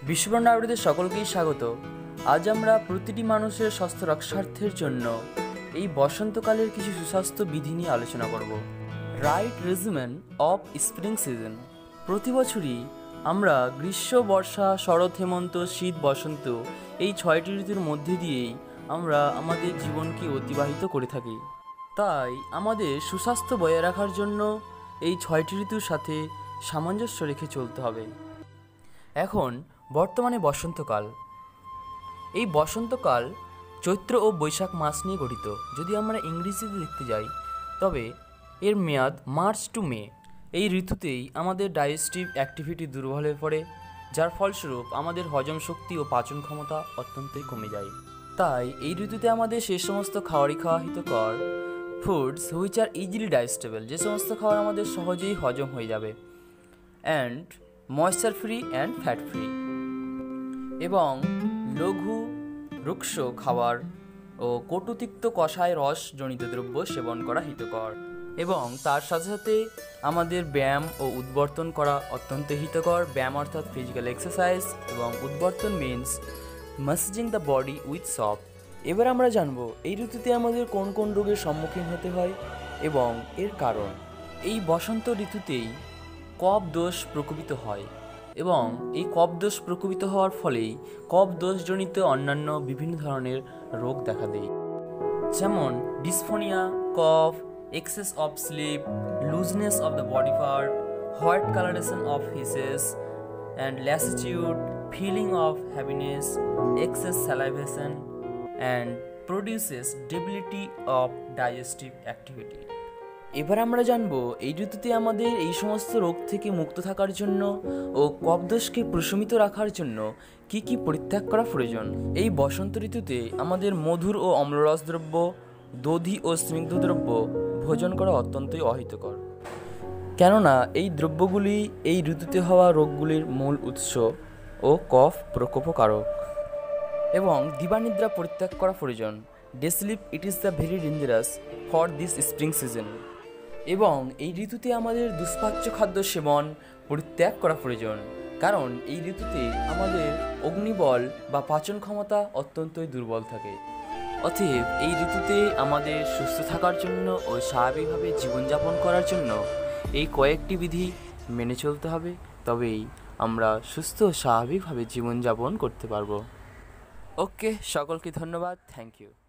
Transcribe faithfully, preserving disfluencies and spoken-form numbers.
বিশ্বব্রহ্মাণ্ড আপডেটে সকলকেই স্বাগত। আজ আমরা প্রতিটি মানুষের স্বাস্থ্য রক্ষার্থের জন্য এই বসন্তকালের কিছু সুস্বাস্থ্য বিধি নিয়ে আলোচনা করব। Right regimen of spring season. প্রতি বছরই আমরা গ্রীষ্ম, বর্ষা, শরৎ, হেমন্ত, শীত, বসন্ত এই ছয়টি ঋতুর মধ্যে দিয়েই আমরা আমাদের জীবনকে অতিবাহিত করে থাকি। তাই আমাদের সুস্বাস্থ্য বজায় রাখার জন্য এই ছয়টি ঋতুর সাথে সামঞ্জস্য রেখে চলতে হবে। এখন বর্তমানে বসন্তকাল। এই বসন্তকাল চৈত্র ও বৈশাখ মাস নিয়ে গঠিত। যদি আমরা ইংরেজিতে দেখতে যাই তবে এর মেয়াদ মার্চ টু মে। এই ঋতুতেই আমাদের ডাইজেস্টিভ অ্যাক্টিভিটি দুর্বল হয়ে পড়ে, যার ফলস্বরূপ আমাদের হজম শক্তি ও পাচন ক্ষমতা অত্যন্তই কমে যায়। তাই এই ঋতুতে আমাদের সেই সমস্ত খাবারই খাওয়া হিতকর, foods which are easily digestible, যে সমস্ত খাবার আমাদের সহজেই হজম হয়ে যাবে, and moisture free and fat free, এবং লঘু রুক্ষ খাবার ও কটুতিক্ত কষায় রস জনিত দ্রব্য সেবন করা হিতকর। এবং তার সাথে সাথে আমাদের ব্যায়াম ও উদ্বর্তন করা অত্যন্ত হিতকর। ব্যায়াম অর্থাৎ ফিজিক্যাল এক্সারসাইজ, এবং উদ্বর্তন means massaging the body with soap. এবার আমরা জানব এই ঋতুতে আমাদের কোন কোন রোগের সম্মুখীন হতে হয় এবং এর কারণ। এই বসন্ত ঋতুতেই কফ দোষ প্রকোপিত হয়, এবং এই কফ দোষ প্রকোপিত হওয়ার ফলেই কফ দোষজনিত অন্যান্য বিভিন্ন ধরনের রোগ দেখা দেয়, যেমন ডিসফোনিয়া, কফ, excess of sleep, looseness of the body part, white coloration of faeces and lassitude, feeling of happiness, excess salivation and produces debility of digestive activity. এবার আমরা জানবো এই ঋতুতে আমাদের এই সমস্ত রোগ থেকে মুক্ত থাকার জন্য ও কফদোষকে প্রশমিত রাখার জন্য কি কি পরিত্যাগ করা প্রয়োজন। এই বসন্ত ঋতুতে আমাদের মধুর ও অম্লরস দ্রব্য, দধি ও স্নিগ্ধ দ্রব্য ভোজন করা অত্যন্তই অহিতকর, কেননা এই দ্রব্যগুলি এই ঋতুতে হওয়া রোগগুলির মূল উৎস ও কফ প্রকোপকারক। এবং দিবানিদ্রা পরিত্যাগ করা প্রয়োজন। Day sleep it is the very dangerous for this spring season. এবং এই ঋতুতে আমাদের দুষ্পাচ্য খাদ্য সেবন পরিত্যাগ করা প্রয়োজন, কারণ এই ঋতুতে আমাদের অগ্নিবল বা পাচন ক্ষমতা অত্যন্তই দুর্বল থাকে। অতএব এই ঋতুতে আমাদের সুস্থ থাকার জন্য ও স্বাভাবিকভাবে জীবনযাপন করার জন্য এই কয়েকটি বিধি মেনে চলতে হবে, তবেই আমরা সুস্থ ও স্বাভাবিকভাবে জীবনযাপন করতে পারবো। ওকে, সকলকে ধন্যবাদ। Thank you.